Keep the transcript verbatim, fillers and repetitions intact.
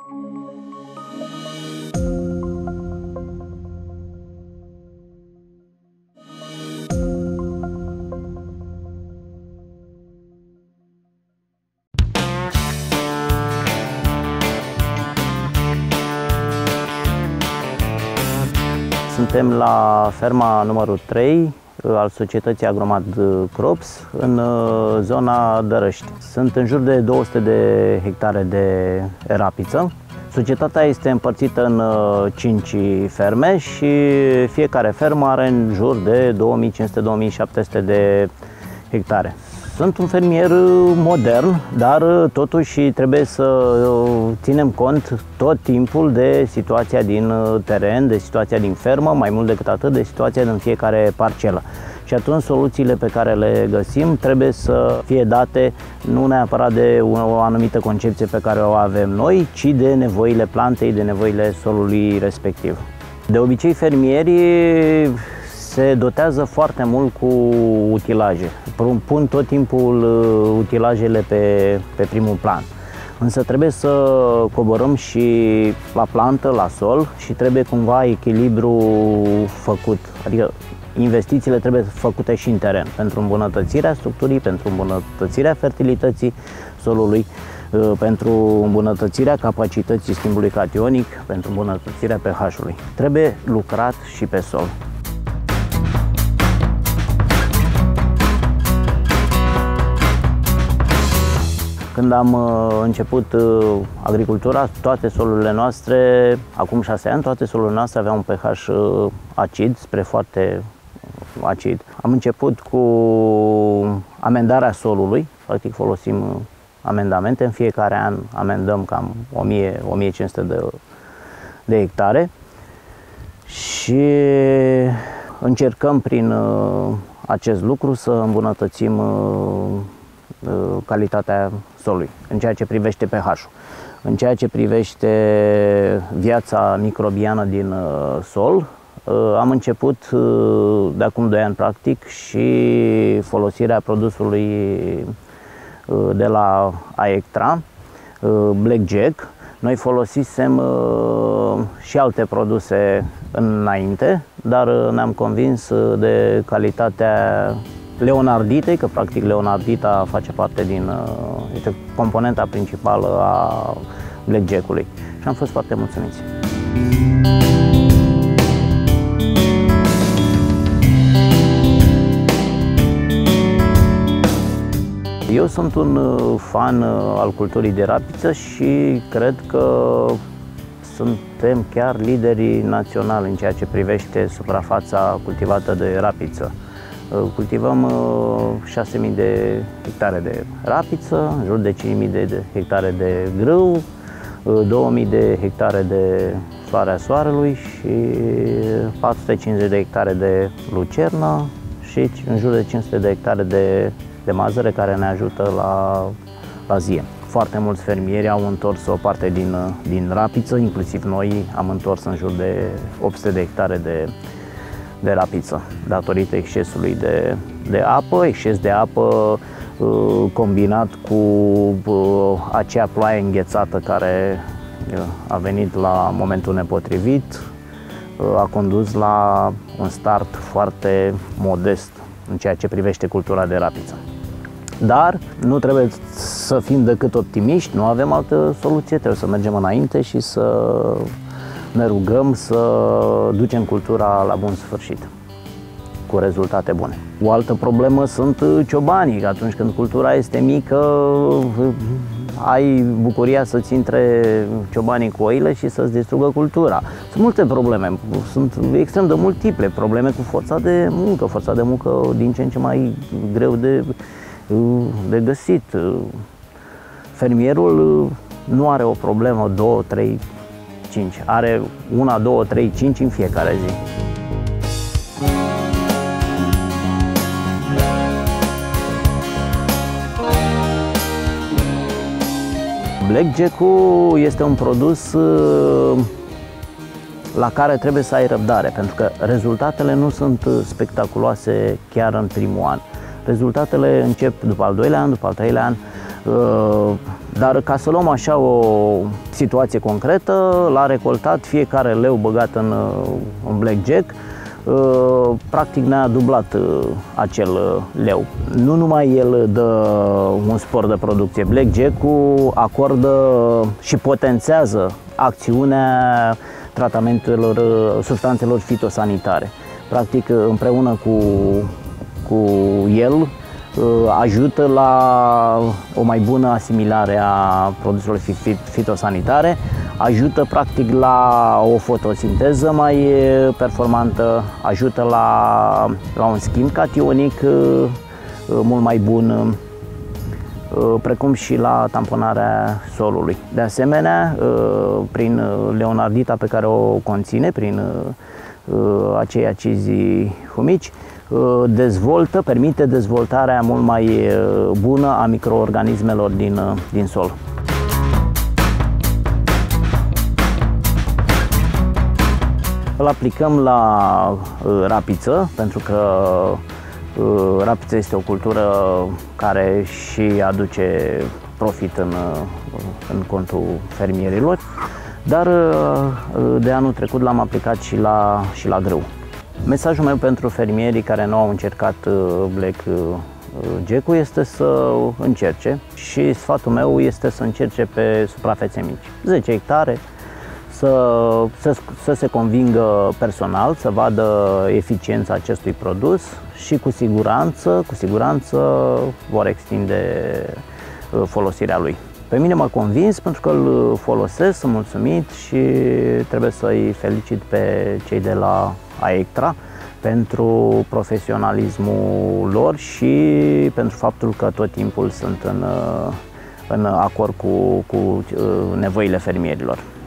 Suntem la ferma numărul trei al societății Agromad Crops, în zona Dărăști. Sunt în jur de două sute de hectare de rapiță. Societatea este împărțită în cinci ferme și fiecare fermă are în jur de două mii cinci sute - două mii șapte sute de hectare. Sunt un fermier modern, dar totuși trebuie să ținem cont tot timpul de situația din teren, de situația din fermă, mai mult decât atât de situația din fiecare parcelă. Și atunci soluțiile pe care le găsim trebuie să fie date nu neapărat de o anumită concepție pe care o avem noi, ci de nevoile plantei, de nevoile solului respectiv. De obicei fermierii se dotează foarte mult cu utilaje. Pun tot timpul utilajele pe, pe primul plan. Însă trebuie să coborâm și la plantă, la sol și trebuie cumva echilibru făcut. Adică investițiile trebuie făcute și în teren pentru îmbunătățirea structurii, pentru îmbunătățirea fertilității solului, pentru îmbunătățirea capacității schimbului cationic, pentru îmbunătățirea pH-ului. Trebuie lucrat și pe sol. Când am început agricultura, toate solurile noastre, acum șase ani, toate solurile noastre aveau un pH acid, spre foarte acid. Am început cu amendarea solului, practic folosim amendamente, în fiecare an amendăm cam o mie - o mie cinci sute de, de hectare și încercăm prin acest lucru să îmbunătățim calitatea solului, în ceea ce privește pH-ul. În ceea ce privește viața microbiană din sol, am început de acum doi ani practic și folosirea produsului de la Aectra, Blackjack. Noi folosisem și alte produse înainte, dar ne-am convins de calitatea leonarditei, că practic leonardita face parte din, este componenta principală a Blackjack-ului și am fost foarte mulțumiți. Eu sunt un fan al culturii de rapiță și cred că suntem chiar liderii naționali în ceea ce privește suprafața cultivată de rapiță. Cultivăm șase mii de hectare de rapiță, în jur de cinci mii de hectare de grâu, două mii de hectare de floarea soarelui și patru sute cincizeci de hectare de lucernă și în jur de cinci sute de hectare de, de mazăre care ne ajută la, la zie. Foarte mulți fermieri au întors o parte din, din rapiță, inclusiv noi am întors în jur de opt sute de hectare de de rapiță, datorită excesului de, de apă, exces de apă combinat cu acea ploaie înghețată care a venit la momentul nepotrivit, a condus la un start foarte modest în ceea ce privește cultura de rapiță. Dar nu trebuie să fim decât optimiști, nu avem altă soluție, trebuie să mergem înainte și să ne rugăm să ducem cultura la bun sfârșit, cu rezultate bune. O altă problemă sunt ciobanii, că atunci când cultura este mică, ai bucuria să-ți intre ciobanii cu oile și să-ți distrugă cultura. Sunt multe probleme, sunt extrem de multiple probleme cu forța de muncă, forța de muncă din ce în ce mai greu de, de găsit. Fermierul nu are o problemă, două, trei, cinci. Are una, două, trei, cinci în fiecare zi. Blackjack-ul este un produs la care trebuie să ai răbdare, pentru că rezultatele nu sunt spectaculoase chiar în primul an. Rezultatele încep după al doilea an, după al treilea an. Dar ca să luăm așa o situație concretă, l-a recoltat fiecare leu băgat în, în blackjack, practic ne-a dublat acel leu. Nu numai el dă un spor de producție, blackjack-ul acordă și potențează acțiunea tratamentelor, substanțelor fitosanitare. Practic, împreună cu, cu el, ajută la o mai bună asimilare a produselor fitosanitare, ajută practic la o fotosinteză mai performantă, ajută la, la un schimb cationic mult mai bun, precum și la tamponarea solului. De asemenea, prin leonardita pe care o conține, prin acei acizii humici, dezvoltă, permite dezvoltarea mult mai bună a microorganismelor din, din sol. Îl aplicăm la rapiță, pentru că rapița este o cultură care și aduce profit în, în contul fermierilor, dar de anul trecut l-am aplicat și la, și la grâu. Mesajul meu pentru fermierii care nu au încercat blackjack-ul este să încerce și sfatul meu este să încerce pe suprafețe mici, zece hectare, să, să, să se convingă personal, să vadă eficiența acestui produs și cu siguranță, cu siguranță vor extinde folosirea lui. Pe mine m-a convins pentru că îl folosesc, sunt mulțumit și trebuie să-i felicit pe cei de la Aectra pentru profesionalismul lor și pentru faptul că tot timpul sunt în, în acord cu, cu nevoile fermierilor.